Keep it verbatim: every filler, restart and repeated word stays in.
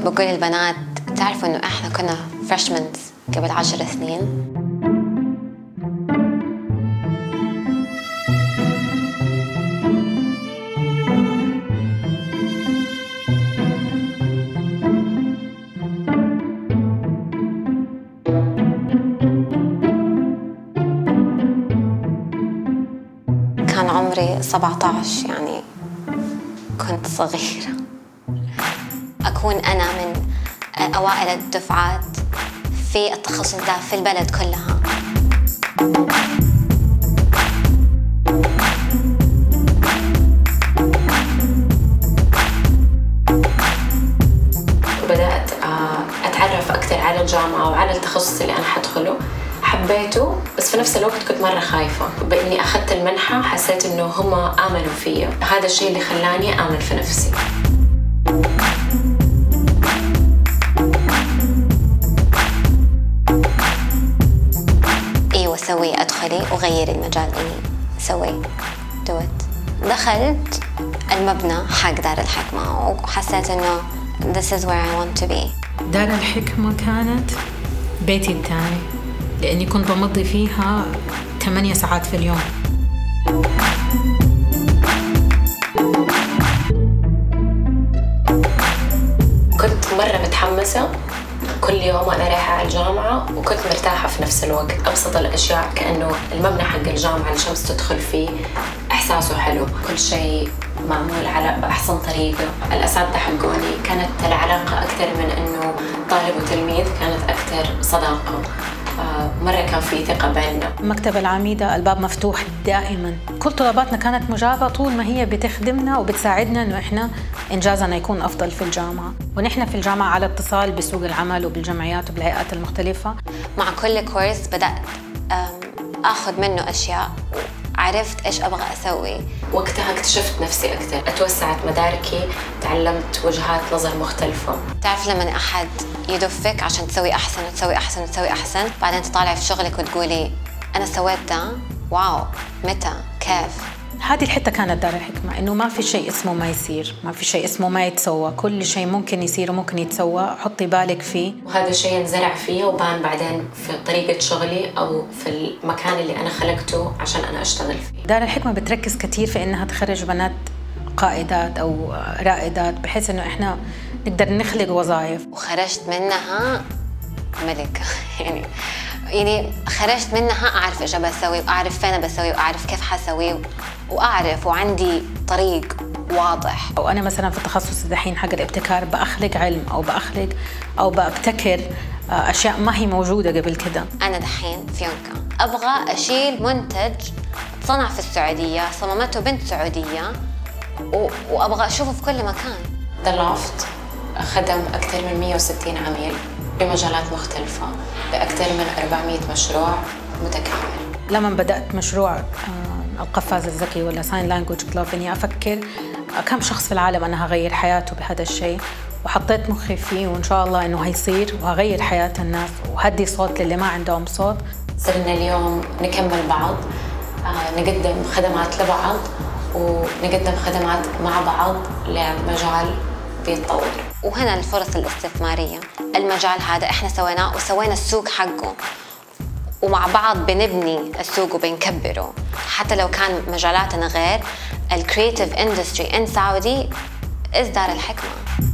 بقول للبنات تعرفوا إنه إحنا كنا فريشمنز قبل عشر سنين. كان عمري سبعة عشر، يعني كنت صغيرة. أكون أنا من أوائل الدفعات في التخصص ده في البلد كلها. بدأت أتعرف أكثر على الجامعة وعلى التخصص اللي أنا حدخله. حبيته، بس في نفس الوقت كنت مرة خايفة. بإني أخذت المنحة حسيت إنه هم آمنوا فيا، هذا الشيء اللي خلاني آمن في نفسي. ايوه سوي، ادخلي وغيري المجال اللي سوي دوت. دخلت المبنى حق دار الحكمة وحسيت انه this is where I want to be. دار الحكمة كانت بيتي الثاني، لأني كنت بمضي فيها ثمانية ساعات في اليوم. كنت مرة متحمسة كل يوم وأنا رايحة على الجامعة، وكنت مرتاحة في نفس الوقت. أبسط الأشياء كأنه المبنى حق الجامعة الشمس تدخل فيه إحساسه حلو، كل شيء معمول على بأحسن طريقة. الأساتذة حقوني كانت العلاقة أكثر من إنه طالب وتلميذ، كانت أكثر صداقة. مرة كان في ثقة بيننا. مكتب العميدة الباب مفتوح دائما، كل طلباتنا كانت مجابة طول ما هي بتخدمنا وبتساعدنا إنه إحنا إنجازنا يكون أفضل في الجامعة. ونحن في الجامعة على اتصال بسوق العمل وبالجمعيات وبالهيئات المختلفة. مع كل كورس بدأت أخذ منه أشياء، عرفت إيش أبغى أسوي. وقتها اكتشفت نفسي أكثر، اتوسعت مداركي، تعلمت وجهات نظر مختلفة. تعرف لما أحد يدفك عشان تسوي أحسن وتسوي أحسن وتسوي أحسن، بعدين تطالعي في شغلك وتقولي أنا سويت ده، واو، متى، كيف؟ هذه الحتة كانت دار الحكمة، إنه ما في شيء اسمه ما يصير، ما في شيء اسمه ما يتسوى، كل شيء ممكن يصير وممكن يتسوى، حطي بالك فيه. وهذا الشيء انزرع فيه وبان بعدين في طريقة شغلي أو في المكان اللي أنا خلقته عشان أنا أشتغل فيه. دار الحكمة بتركز كثير في إنها تخرج بنات قائدات أو رائدات، بحيث إنه إحنا نقدر نخلق وظائف. وخرجت منها ملكة يعني يعني خرجت منها أعرف إيش بسوي، وأعرف فين بسوي، وأعرف كيف حسوي، وأعرف وعندي طريق واضح. وأنا مثلا في التخصص الحين حق الابتكار بأخلق علم أو بأخلق أو بأبتكر أشياء ما هي موجودة قبل كده. أنا دحين فيونكا أبغى أشيل منتج صنع في السعودية، صممته بنت سعودية، وأبغى أشوفه في كل مكان. ذا لوفت خدم أكثر من مئة وستين عميل بمجالات مختلفة بأكثر من أربعمئة مشروع متكامل. لما بدأت مشروع القفاز الذكي ولا ساين لانجويج كلوب، إني أفكر كم شخص في العالم أنا هغير حياته بهذا الشيء، وحطيت مخي فيه وإن شاء الله إنه هيصير وهغير حياة الناس وهدي صوت للي ما عندهم صوت. صرنا اليوم نكمل بعض، نقدم خدمات لبعض ونقدم خدمات مع بعض لمجال بيتطور. وهنا الفرص الاستثمارية، المجال هذا إحنا سويناه وسوينا السوق حقه، ومع بعض بنبني السوق وبنكبره. حتى لو كان مجالاتنا غير، الكرياتيف اندستري ان سعودي إز دار الحكمة.